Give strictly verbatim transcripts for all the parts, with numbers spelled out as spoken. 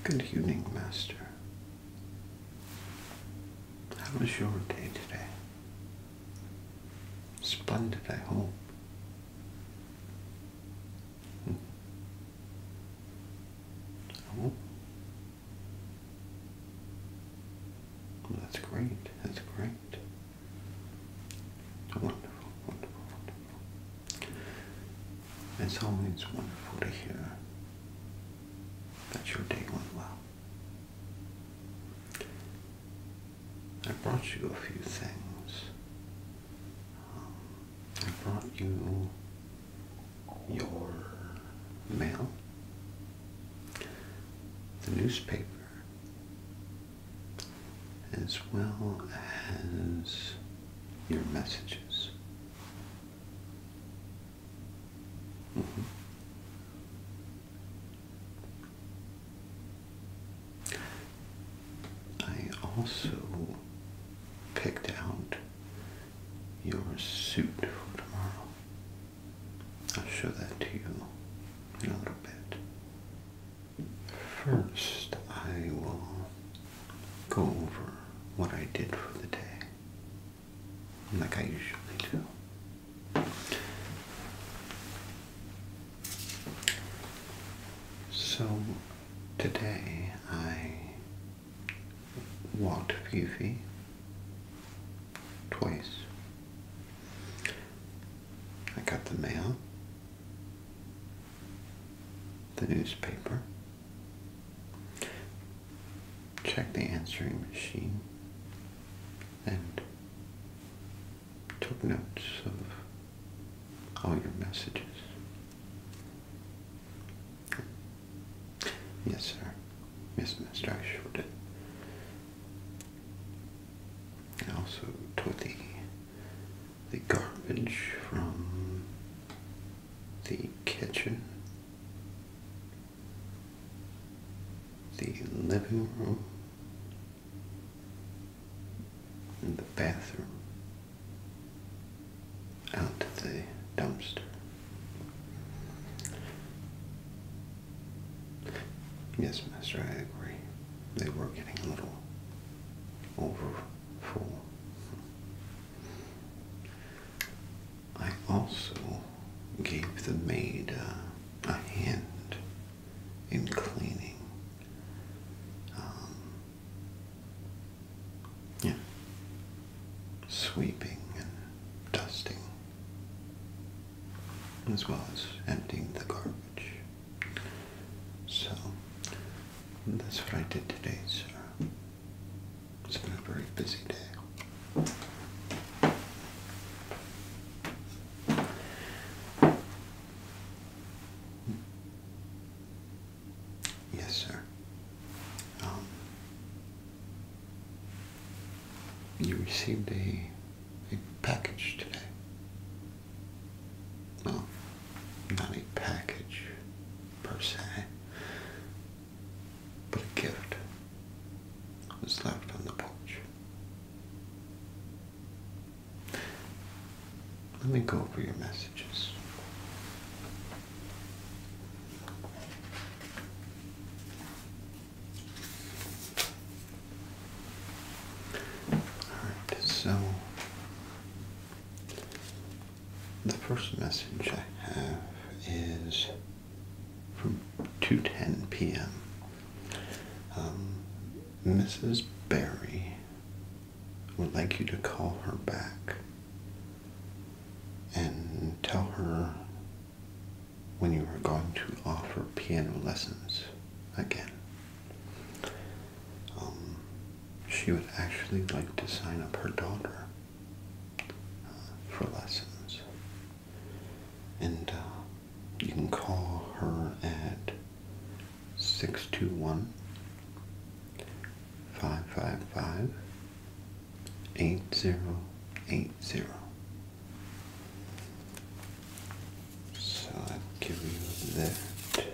Good evening, Master. How was your day today? Splendid, I hope. Hmm. Oh. Well, that's great. That's great. Wonderful, wonderful, wonderful. It's always wonderful to hear that your day went well. I brought you a few things. Um, I brought you your mail, the newspaper, as well as your messages. Mm-hmm. I also picked out your suit for tomorrow. I'll show that to you in a little bit. First, I will go over what I did for the day, like I usually do. So, today I walked Fifi twice. I got the mail, the newspaper, checked the answering machine, and took notes of all your messages. Yes, sir. Yes, Mister I sure did. I also took the the garbage from the kitchen, the living room, and the bathroom out to the dumpster. Yes, Master, I agree. They were getting a little over full. I also gave the maid uh, a hand in cleaning. Um, yeah, sweeping and dusting, as well as emptying the garbage. So, that's what I did today, sir. It's been a very busy day. Yes, sir. Um, you received a, a package today. Well, not a package per se, but a gift was left on the porch. Let me go over your messages. Alright, so the first message I have is from two ten p m Um, Missus Barry would like you to call her back and tell her when you are going to offer piano lessons again. Um, she would actually like to sign up her daughter uh, for lessons. And uh, you can call her at six two one, five five five, eight zero eight zero. So I'll give you that.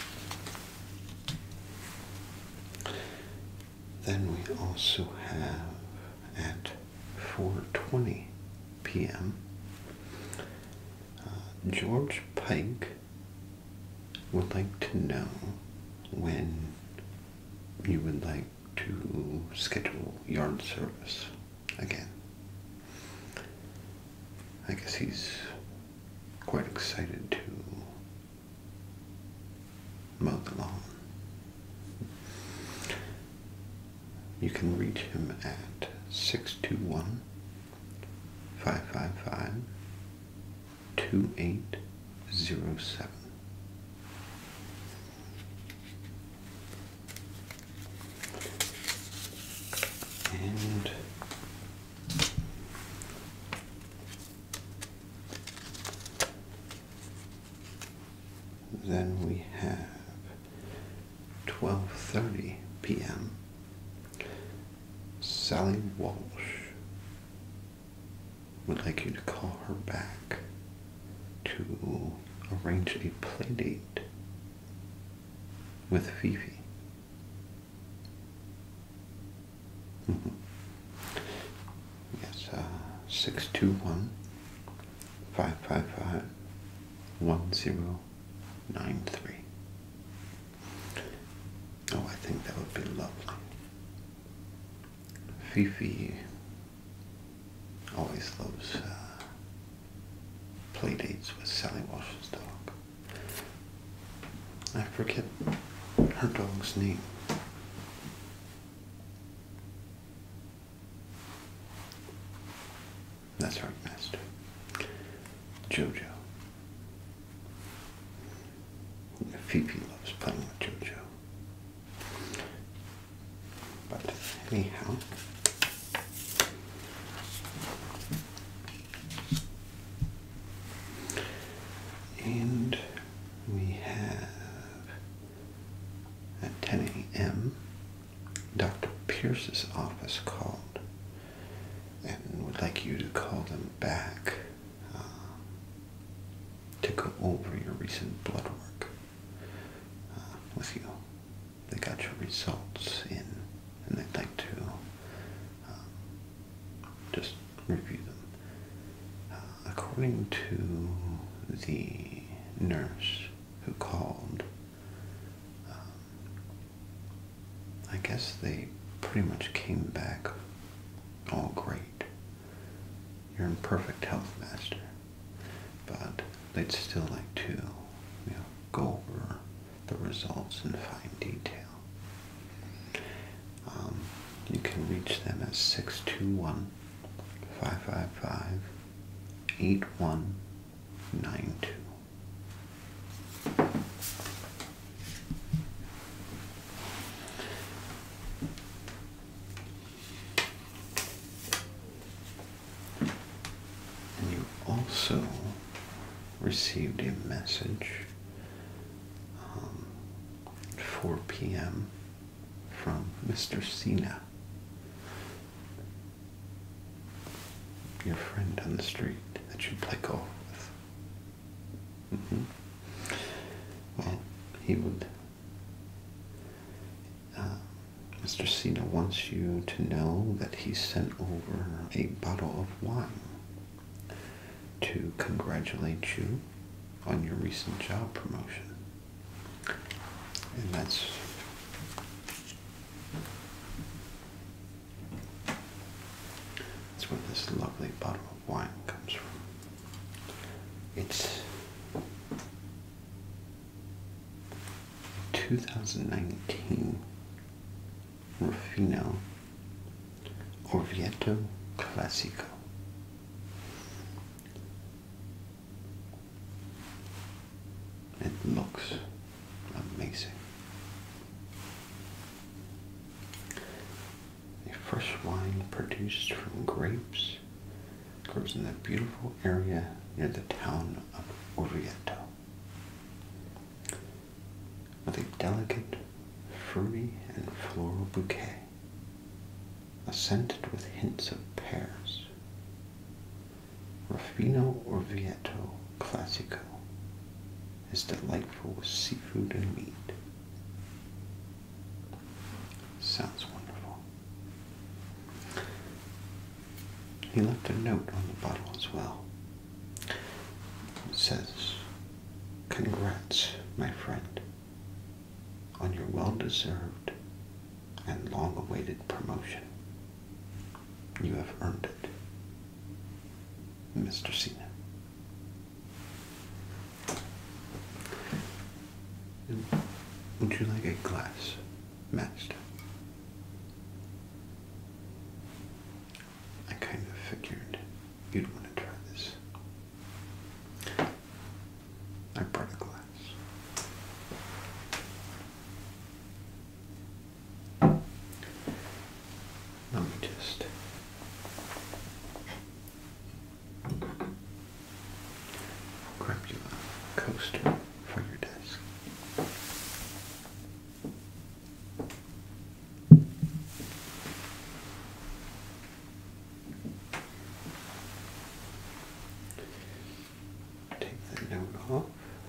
Then we also have at four twenty p m Uh, George Pike would like to know when you would like to schedule yard service again. I guess he's quite excited to mow the lawn. You can reach him at six two one, five five five, two eight zero seven. And then we have twelve thirty p m Sally Walsh would like you to call her back to arrange a play date with Fifi. Mm-hmm. Yes, uh, six two one, five five five, one zero nine three. Oh, I think that would be lovely. Fifi always loves uh, play dates with Sally Walsh's dog. I forget her dog's name. That's right, Master. Jojo. Fifi loves playing with Jojo. But anyhow, and we have at ten a m Doctor Pierce's office called and would like you to call them back uh, to go over your recent blood work uh, with you. They got your results in and they'd like to um, just review them. Uh, according to the nurse who called, um, I guess they pretty much came back all great. You're in perfect health, Master, but they'd still like to, you know, go over the results in fine detail. Um, you can reach them at six two one, five five five, eight one nine two. And you also received a message um, at four p m from Mister Cena, your friend on the street that you play golf with. Mm-hmm. Well, he would, uh, Mister Cena wants you to know that he sent over a bottle of wine to congratulate you on your recent job promotion. And that's that's where this lovely bottle of wine comes from. It's two thousand nineteen Rufino Orvieto Classico. It looks amazing. A fresh wine produced from grapes grows in a beautiful area near the town of Orvieto. With a delicate, fruity, and floral bouquet, scented with hints of pears. Rufino Orvieto Classico is delightful with seafood and meat. Sounds wonderful. He left a note on the bottle as well. It says, "Congrats, my friend, on your well-deserved and long-awaited promotion. You have earned it, Mister Cena. Would you like a glass, Master? I kind of figured you'd want to try this. I brought a glass. Let me just grab you a coaster for your desk. Take the note off.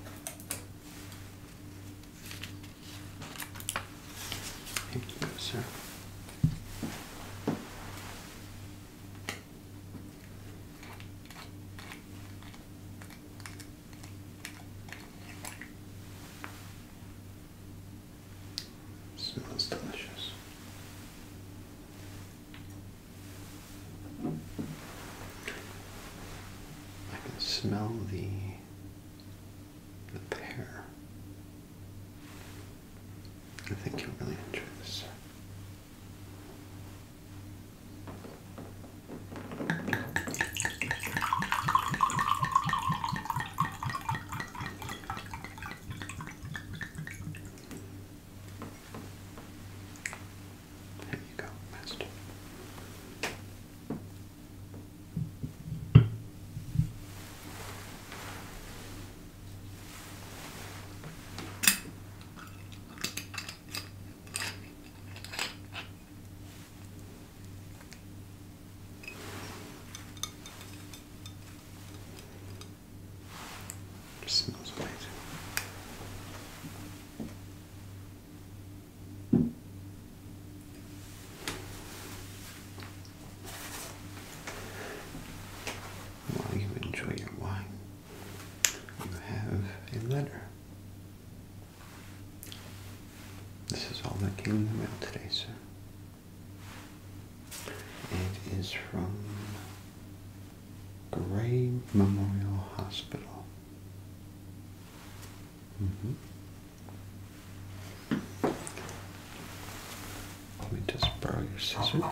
Here you go, sir. Smells delicious. I can smell the the pear. I think you'll really enjoy this, sir. There you go, Master. Smells amazing. While you enjoy your wine, you have a letter. This is all that came in the mail today, sir. It is from Gray Memorial Hospital. Mm-hmm. Let me just borrow your scissors.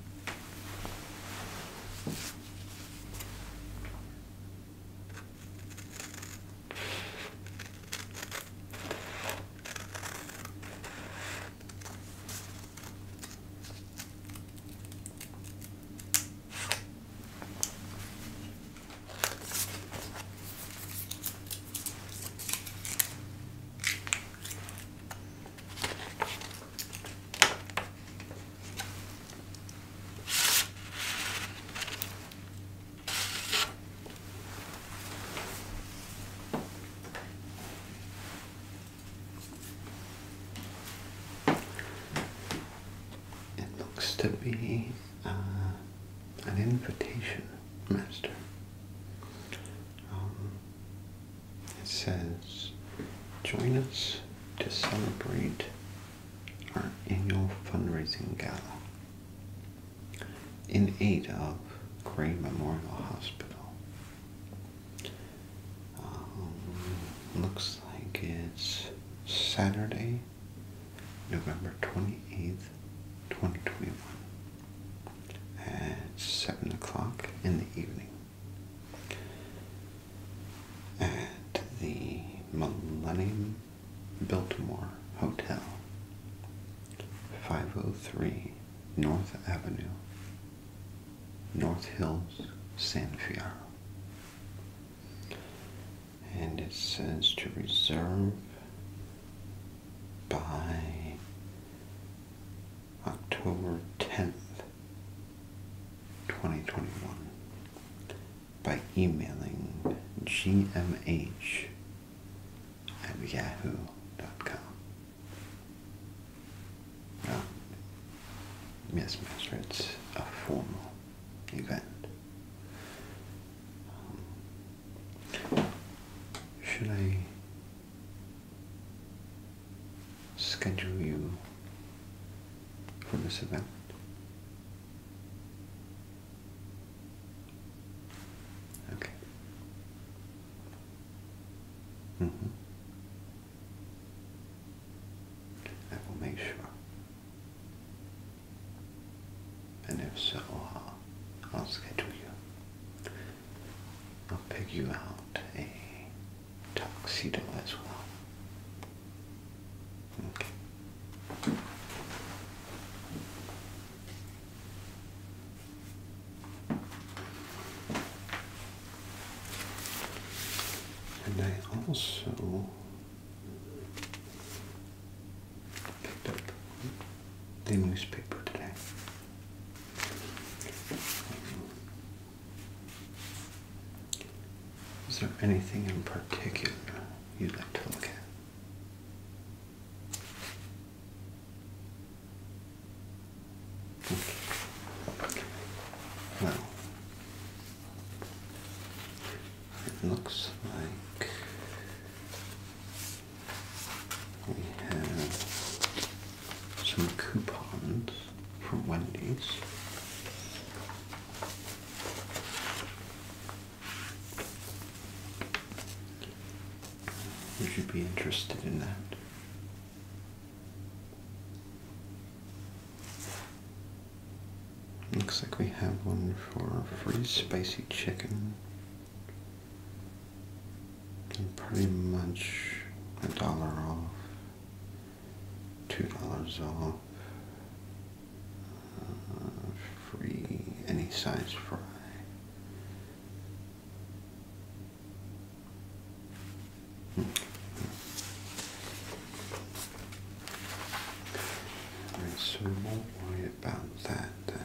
To be uh, an invitation, Master. Um, it says, join us to celebrate our annual fundraising gala in aid of Gray Memorial Hospital. Um, looks like it's Saturday, November twenty-eighth, twenty twenty-one at seven o'clock in the evening at the Millennium Biltmore Hotel, five oh three North Avenue, North Hills, San Fierro. And it says to reserve by October tenth, twenty twenty-one by emailing g m h at yahoo dot com. Oh, yes, Master, it's a formal event. Um, should I schedule you for this event? Okay. Mm-hmm. I will make sure. And if so, I'll, I'll schedule you. I'll pick you out a tuxedo as well. Okay. And I also picked up the newspaper today. Is there anything in particular you'd like to look at? Okay. Well, it looks like we have some coupons from Wendy's. Would you be interested in that? Looks like we have one for free spicy chicken. And pretty much a dollar off, two dollars off, uh, free any size fry. Hmm. Alright, so we won't worry about that then.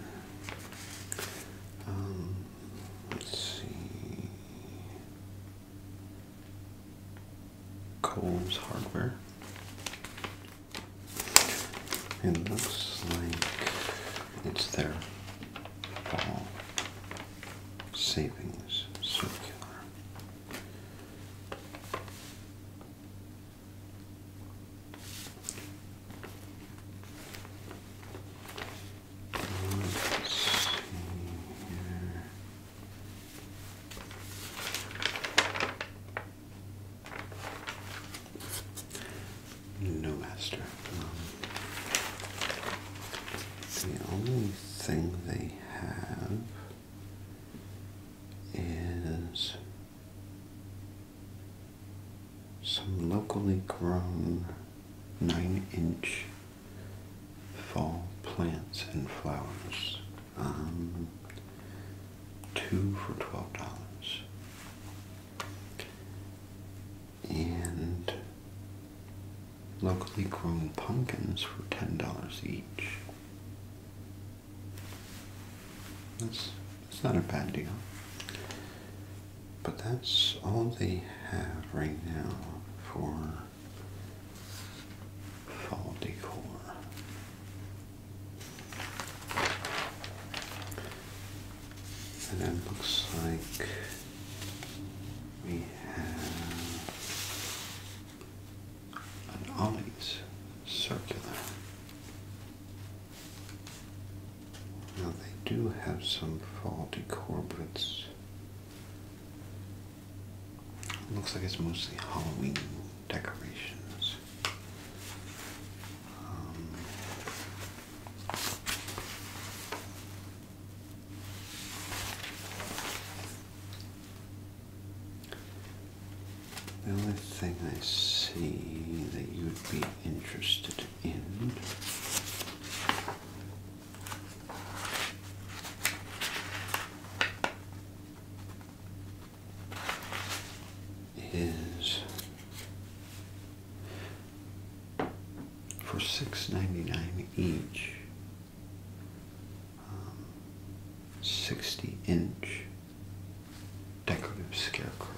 Um, let's see. Kohl's Hardware. It looks like it's their fall savings circular. Let's see here. No, master. Um, the only thing they have is some locally grown nine inch fall plants and flowers. Um, two for twelve dollars. And locally grown pumpkins for ten dollars each. That's, that's not a bad deal. But that's all they have right now for fall decor. And it looks like we have an Ollie's circular. Now they do have some fall decor, but it's looks like it's mostly Halloween decorations. Um, the only thing I see that you would be interested in is for six ninety-nine each, um, sixty inch decorative scarecrows.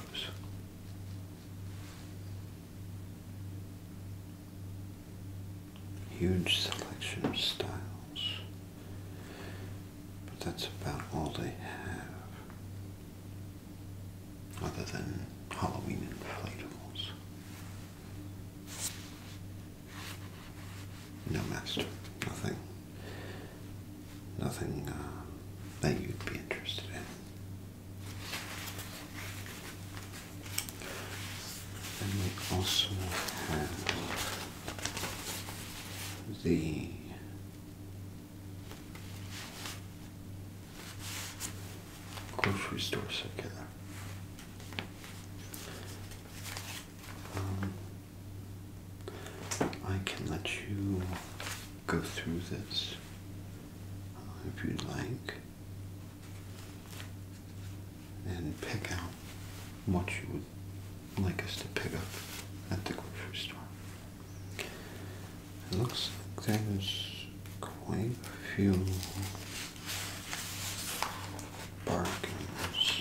Huge selection of styles, but that's about all they have, other than Halloween inflatables. No, master, nothing. nothing uh, that you'd be interested in. And we also have the grocery store circular. Um, I can let you go through this uh, if you'd like and pick out what you would like us to pick up at the grocery store. It looks like there's quite a few bargains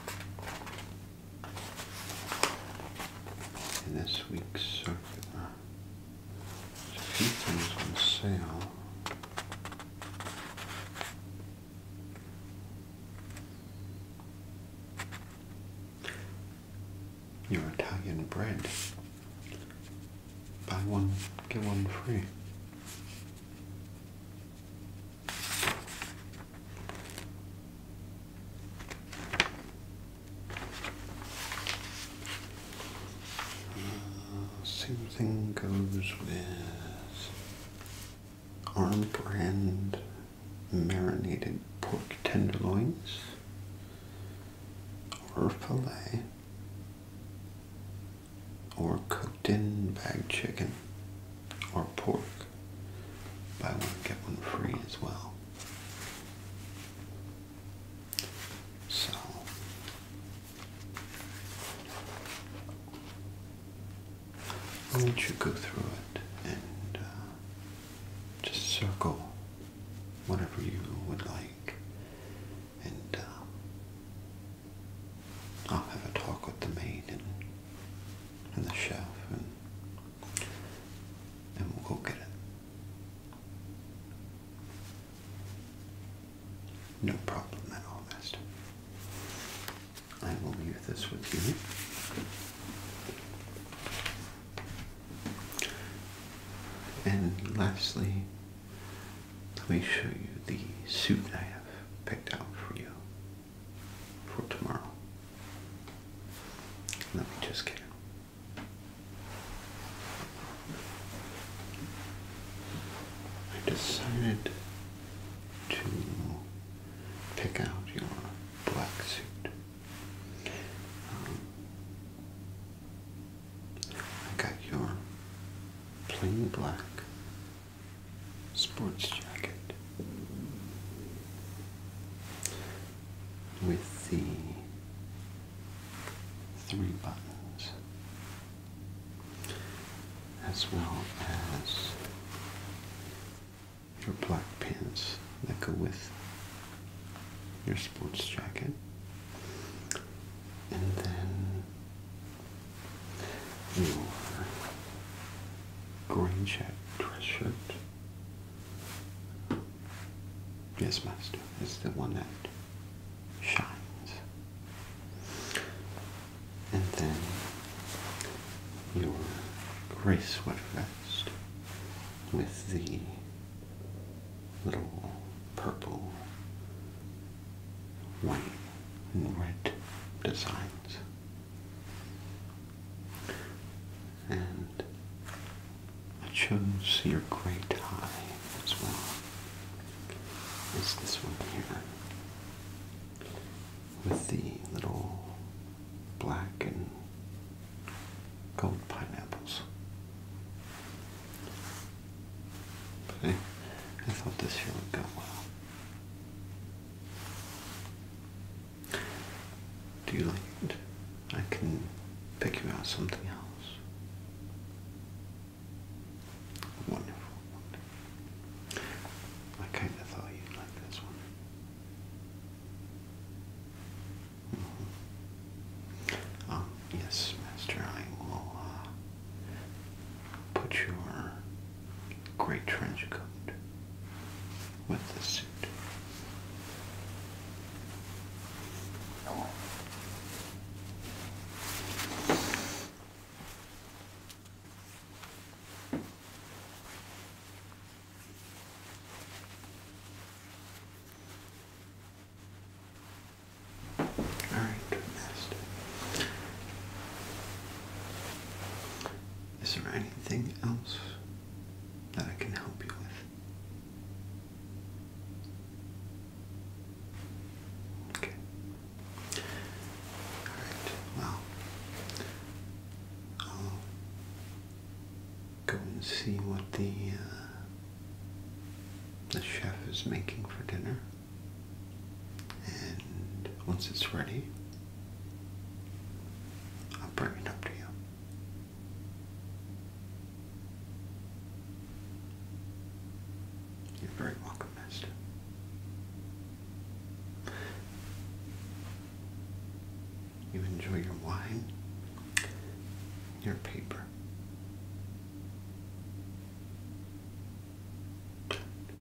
in this week's circular. There's a few things on sale. Your Italian bread. Buy one, get one free. Uh, same thing goes with Arm brand marinated pork tenderloins or filet, or cooked in bagged chicken or pork. Buy one, get one free as well. So, I'll let you go through it and uh, just circle whatever you would like, and uh, I'll have a talk with the maid and, and the chef, and and we'll go get it. No problem at all, Master. I will leave this with you. And lastly, let me show you the suit I have picked out for you for tomorrow. Let me just get it. I decided to pick out your black suit. Um, I got your plain black sports jacket with the three buttons, as well as your black pants that go with your sports jacket, and then your gray check dress shirt. Yes, Master, it's the one that shines. And then your gray sweat vest with the little purple, white, and red designs. And I chose your gray tie as well. It's this one here with the little black and gold pineapples. But I, I thought this here would go well. Do you like it? I can pick you out something else. Wonderful. I kind of thought you'd like this one. Mm-hmm. Um, yes, Master, I will uh, put your gray trench coat with the suit. go and see what the uh, the chef is making for dinner. And once it's ready, I'll bring it up to you. You're very welcome, Master. You enjoy your wine, your paper.